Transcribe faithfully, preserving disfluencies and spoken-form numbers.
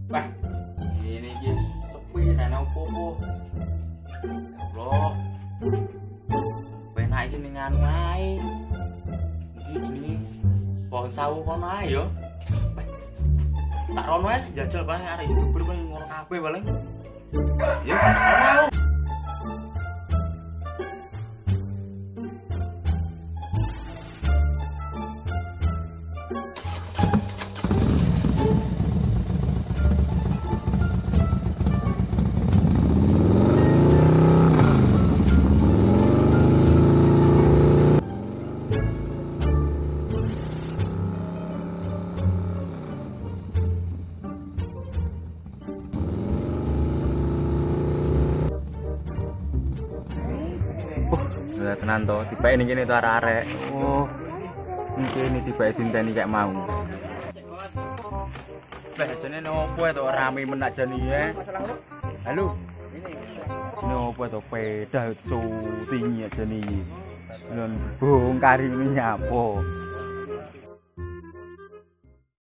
Wah, ini iki sepi nek ana opo-opo. Loh. Penak iki ning anu ae. Iki jenenge pohon sawu kono ae yo. Tak rono ae jajal bae arek YouTuber bae ngono kabeh paling. Ya, mau. Lah tenan to, tibake ning kene to arek-arek. Oh. Ning kene tibake dinteni kayak mau. Lah jane nopo to rame menak jane ya. Halo. Ini opo to peda so tinggi jane iki. Lon bongkar ini nyapo.